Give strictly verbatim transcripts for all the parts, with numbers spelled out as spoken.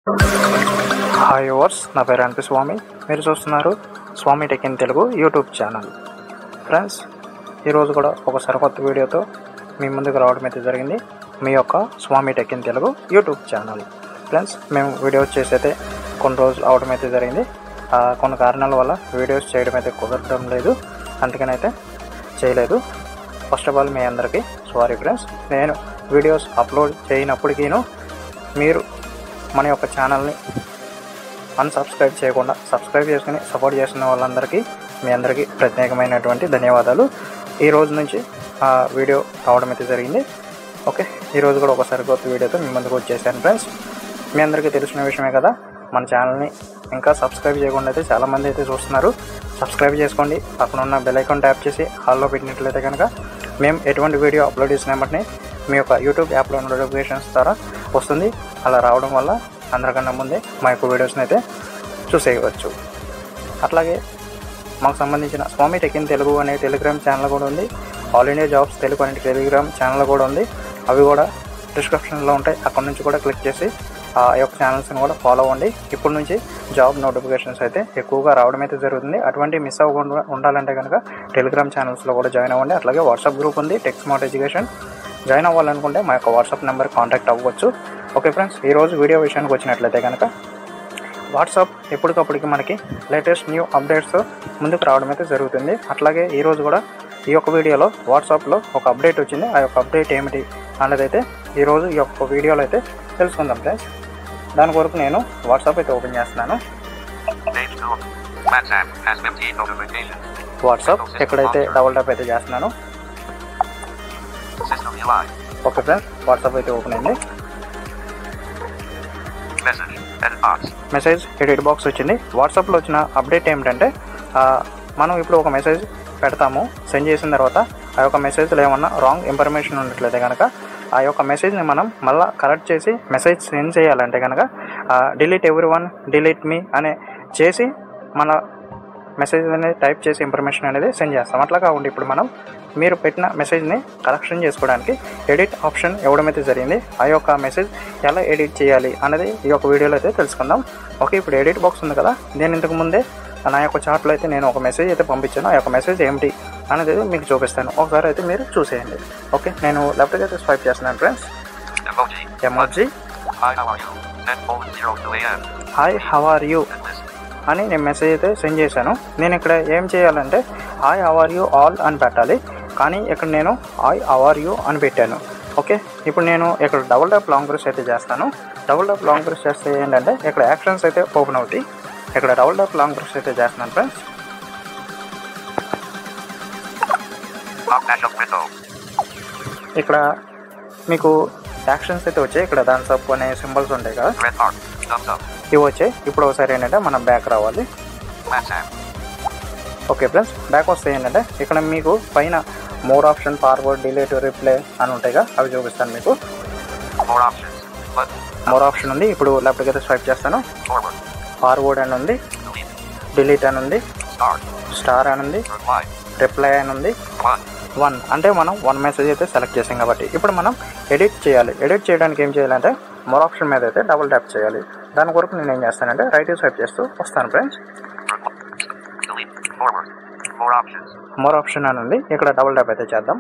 Hi viewers, నా పేరు ఎన్పి స్వామి. మీరు చూస్తున్నారు Swamy tech in Telugu YouTube channel. Friends, ఈరోజు కూడా ఒక సరికొత్త వీడియోతో మీ ముందుకు రావడం అయితే జరిగింది. మీ యొక్క Swamy tech in Telugu YouTube channel. Friends, మేము వీడియోస్ చేసైతే కొన్ని రోజులు అవడం అయితే జరిగింది. కొన్ని కారణాల వల్ల వీడియోస్ చేయడం అయితే కుదరడం లేదు, అందుకని అయితే చేయలేదు. ఫస్ట్ ఆఫ్ ఆల్ మీ అందరికీ సారీ ఫ్రెండ్స్. నేను వీడియోస్ అప్లోడ్ చేయనప్పటికీను మీరు మన యొక్క ఛానల్ని అన్సబ్స్క్రైబ్ చేయకుండా సబ్స్క్రైబ్ చేసుకుని సపోర్ట్ చేస్తున్న వాళ్ళందరికీ మీ అందరికీ ప్రత్యేకమైనటువంటి ధన్యవాదాలు. ఈ రోజు నుంచి వీడియో రావడం అయితే జరిగింది. ఓకే, ఈరోజు కూడా ఒకసారి కొత్త వీడియోతో మీ ముందుకు వచ్చేసాను ఫ్రెండ్స్. మీ అందరికీ తెలిసిన విషయమే కదా, మన ఛానల్ని ఇంకా సబ్స్క్రైబ్ చేయకుండా అయితే చాలామంది అయితే చూస్తున్నారు. సబ్స్క్రైబ్ చేసుకోండి. పక్కన ఉన్న బెల్ ఐకాన్ ట్యాప్ చేసి హాల్లో పెట్టినట్లయితే కనుక మేము ఎటువంటి వీడియో అప్లోడ్ చేసిన వెంటనే మీ యొక్క యూట్యూబ్ యాప్లో నోటిఫికేషన్స్ ద్వారా వస్తుంది. అలా రావడం వల్ల అందరికన్నా ముందే మా యొక్క వీడియోస్ని అయితే చూసేయవచ్చు. అట్లాగే మాకు సంబంధించిన స్వామి టెక్ ఇన్ తెలుగు అనే టెలిగ్రామ్ ఛానల్ కూడా ఉంది. ఆల్ ఇండియా జాబ్స్ తెలుగు అనే టెలిగ్రామ్ ఛానల్ కూడా ఉంది. అవి కూడా డిస్క్రిప్షన్లో ఉంటాయి. అక్కడ నుంచి కూడా క్లిక్ చేసి ఆ యొక్క ఛానల్స్ని కూడా ఫాలో అవ్వండి. ఇప్పటి నుంచి జాబ్ నోటిఫికేషన్స్ అయితే ఎక్కువగా రావడం అయితే జరుగుతుంది. అటువంటి మిస్ అవ్వకుండా ఉండాలంటే కనుక టెలిగ్రామ్ ఛానల్స్లో కూడా జాయిన్ అవ్వండి. అట్లాగే వాట్సాప్ గ్రూప్ ఉంది, టెక్ స్మార్ట్ ఎడ్యుకేషన్. జాయిన్ అవ్వాలనుకుంటే మా యొక్క వాట్సాప్ నెంబర్ కాంటాక్ట్ అవ్వచ్చు. ఓకే ఫ్రెండ్స్, ఈరోజు వీడియో విషయానికి వచ్చినట్లయితే కనుక వాట్సాప్ ఎప్పటికప్పటికి మనకి లేటెస్ట్ న్యూ అప్డేట్స్ ముందుకు రావడం అయితే జరుగుతుంది. అట్లాగే ఈరోజు కూడా ఈ యొక్క వీడియోలో వాట్సాప్లో ఒక అప్డేట్ వచ్చింది. ఆ యొక్క అప్డేట్ ఏమిటి అన్నది అయితే ఈరోజు ఈ యొక్క వీడియోలో అయితే తెలుసుకుందాం ఫ్రెండ్స్. దాని కొరకు నేను వాట్సాప్ అయితే ఓపెన్ చేస్తున్నాను. వాట్సాప్ ఎక్కడైతే డబుల్ ట్యాప్ అయితే చేస్తున్నాను. ఓకే ఫ్రెండ్స్, వాట్సాప్ అయితే ఓపెన్ అయింది. మెసేజ్ ఎడిట్ బాక్స్ వచ్చింది. వాట్సాప్లో వచ్చిన అప్డేట్ ఏమిటంటే మనం ఇప్పుడు ఒక మెసేజ్ పెడతాము. సెండ్ చేసిన తర్వాత ఆ యొక్క మెసేజ్లో ఏమన్నా రాంగ్ ఇన్ఫర్మేషన్ ఉన్నట్లయితే కనుక ఆ యొక్క మెసేజ్ని మనం మళ్ళీ కరెక్ట్ చేసి మెసేజ్ సెండ్ చేయాలంటే కనుక delete everyone delete me అనే చేసి మన మెసేజ్ అనేది టైప్ చేసి ఇన్ఫర్మేషన్ అనేది సెండ్ చేస్తాం. అట్లా కాకుండా ఇప్పుడు మనం మీరు పెట్టిన మెసేజ్ని కరెక్షన్ చేసుకోవడానికి ఎడిట్ ఆప్షన్ ఇవ్వడం అయితే జరిగింది. ఆ యొక్క మెసేజ్ ఎలా ఎడిట్ చేయాలి అనేది ఈ యొక్క వీడియోలో అయితే తెలుసుకుందాం. ఓకే, ఇప్పుడు ఎడిట్ బాక్స్ ఉంది కదా, నేను ఇంతకు ముందే నా యొక్క చార్ట్లో అయితే నేను ఒక మెసేజ్ అయితే పంపించాను. ఆ యొక్క మెసేజ్ ఏమిటి అనేది మీకు చూపిస్తాను. ఒకసారి అయితే మీరు చూసేయండి. ఓకే, నేను లెఫ్ట్కి అయితే స్వైప్ చేస్తున్నాను friends. Emoji hi how are you అని నేను మెసేజ్ అయితే సెండ్ చేశాను. నేను ఇక్కడ ఏం చేయాలంటే hi how are you all అని పెట్టాలి, కానీ ఇక్కడ నేను హాయ్ హౌ ఆర్ యూ అని పెట్టాను. ఓకే, ఇప్పుడు నేను ఇక్కడ డబుల్ ట్యాప్ లాంగ్ ప్రెస్ అయితే చేస్తాను. డబుల్ ట్యాప్ లాంగ్ ప్రెస్ చేస్తే ఏంటంటే ఇక్కడ యాక్షన్స్ అయితే ఓపెన్ అవుతాయి. ఇక్కడ డబుల్ ట్యాప్ లాంగ్ ప్రెస్ అయితే చేస్తున్నాను ఫ్రెండ్స్. ఇక్కడ మీకు యాక్షన్స్ అయితే వచ్చాయి. ఇక్కడ థమ్స్ అప్ అనే సింబల్స్ ఉంటాయి కదా, ఇవి వచ్చాయి. ఇప్పుడు ఒకసారి ఏంటంటే మనం బ్యాక్ రావాలి. ఓకే ఫ్రెండ్స్, బ్యాక్ వస్తే ఏంటంటే ఇక్కడ మీకు పైన more option, forward, delete, reply అని ఉంటాయి కదా, అవి చూపిస్తాను మీకు. మోర్ ఆప్షన్ ఉంది. ఇప్పుడు లెఫ్ట్కి అయితే స్వైప్ చేస్తాను. ఫార్వర్డ్ అని ఉంది, డిలీట్ అని ఉంది, స్టార్ అని ఉంది, రిప్లై అని ఉంది, వన్ అంటే మనం వన్ మెసేజ్ అయితే సెలెక్ట్ చేసాం కాబట్టి ఇప్పుడు మనం ఎడిట్ చేయాలి. ఎడిట్ చేయడానికి ఏం చేయాలంటే మోర్ ఆప్షన్ మీద అయితే డబుల్ ట్యాప్ చేయాలి. దాని కొరకు నేను ఏం చేస్తానంటే రైట్ స్వైప్ చేస్తూ వస్తాను ఫ్రెండ్స్. మోర్ ఆప్షన్ అని ఉంది, ఇక్కడ డబుల్ ట్యాప్ అయితే చేద్దాం.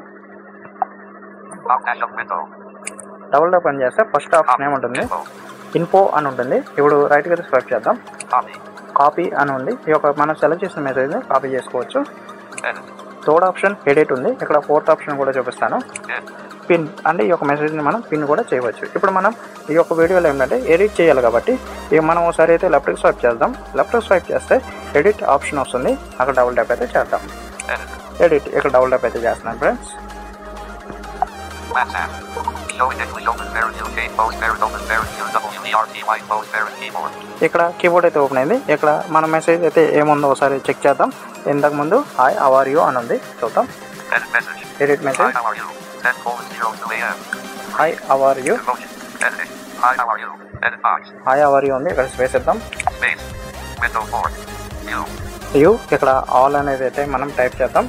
డబుల్ ట్యాప్ అని చేస్తే ఫస్ట్ ఆప్షన్ ఏముంటుంది, ఇన్ఫో అని ఉంటుంది. ఇప్పుడు రైట్కి అయితే స్వైప్ చేద్దాం. కాపీ అని ఉంది. ఈ యొక్క మనం సెలెక్ట్ చేసిన మెసేజ్ని కాపీ చేసుకోవచ్చు. థర్డ్ ఆప్షన్ ఎడిట్ ఉంది. ఇక్కడ ఫోర్త్ ఆప్షన్ కూడా చూపిస్తాను, పిన్ అంటే ఈ యొక్క మెసేజ్ని మనం పిన్ కూడా చేయవచ్చు. ఇప్పుడు మనం ఈ యొక్క వీడియోలో ఏంటంటే ఎడిట్ చేయాలి కాబట్టి ఇక మనం ఒకసారి అయితే లెఫ్ట్కి స్వైప్ చేద్దాం. లెఫ్ట్కి స్వైప్ చేస్తే ఎడిట్ ఆప్షన్ వస్తుంది. అక్కడ డబుల్ ట్యాప్ అయితే చేద్దాం. ఎడిట్ ఇక్కడ డబుల్ ట్యాప్ అయితే చేస్తున్నాను ఫ్రెండ్స్. ఇక్కడ కీబోర్డ్ అయితే ఓపెన్ అయింది. ఇక్కడ మన మెసేజ్ అయితే ఏముందో ఒకసారి చెక్ చేద్దాం. ఇంతకు ముందు హాయ్ హౌ ఆర్ యూ అని ఉంది, చూద్దాం. Edit message hi how are you, hi how are you ఉంది. ఇక్కడ స్పేస్ ఇద్దాం. యూ ఇక్కడ ఆల్ అనేది అయితే మనం టైప్ చేద్దాం.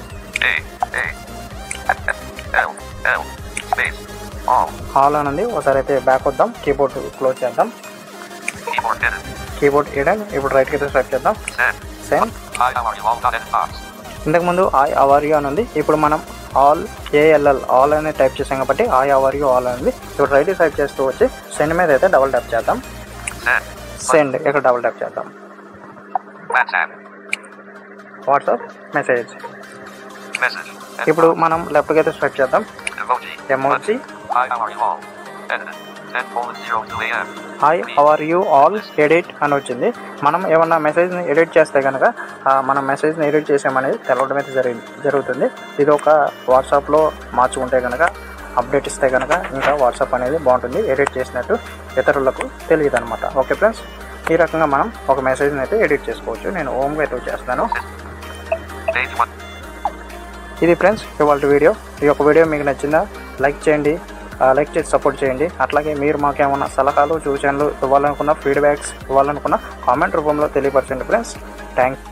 ఆల్ అని ఉంది. ఒకసారి అయితే బ్యాక్ వద్దాం, కీబోర్డ్ క్లోజ్ చేద్దాం. Keyboard hidden. Keyboard hidden. ఇప్పుడు రైట్కి అయితే స్వైప్ చేద్దాం. Send. Send. Hi, how are you all? Dot N box. ఇంతకుముందు ఐ అవర్ యూ అని ఉంది. ఇప్పుడు మనం ఆల్ ఏఎల్ఎల్ ఆల్ అనేది టైప్ చేసాం కాబట్టి ఐ అవర్ యూ ఆల్ అనేది. ఇప్పుడు రైట్ టైప్ చేస్తూ వచ్చి సెండ్ మీద అయితే డబుల్ ట్యాప్ చేద్దాం. Send. సెండ్ ఇక్కడ డబుల్ ట్యాప్ చేద్దాం. WhatsApp. WhatsApp message. Message. N ఇప్పుడు box. మనం లెఫ్ట్కి అయితే స్వైప్ చేద్దాం. Emoji. Emoji. Hi, how are you all? Edited. ten colon zero two a m. Hi how are you all edit అని వచ్చింది. మనం ఏమన్నా మెసేజ్ని ఎడిట్ చేస్తే కనుక మనం మెసేజ్ని ఎడిట్ చేసామనేది తెలవడం అయితే జరిగి జరుగుతుంది. ఇది ఒక వాట్సాప్లో మార్చుకుంటే కనుక అప్డేట్ ఇస్తే కనుక ఇంకా వాట్సాప్ అనేది బాగుంటుంది. ఎడిట్ చేసినట్టు ఇతరులకు తెలియదు అనమాట. ఓకే ఫ్రెండ్స్, ఈ రకంగా మనం ఒక మెసేజ్ని అయితే ఎడిట్ చేసుకోవచ్చు. నేను హోమ్గా అయితే చేస్తాను. Page one. ఇది ఫ్రెండ్స్ ఇవాళ వీడియో. ఈ యొక్క వీడియో మీకు నచ్చిందా? లైక్ చేయండి, లైక్ చేసి సపోర్ట్ చేయండి. అట్లాగే మీరు మాకేమన్నా సలహాలు సూచనలు ఇవ్వాలనుకున్న ఫీడ్బ్యాక్స్ ఇవ్వాలనుకున్న కామెంట్ రూపంలో తెలియపరచండి ఫ్రెండ్స్. థ్యాంక్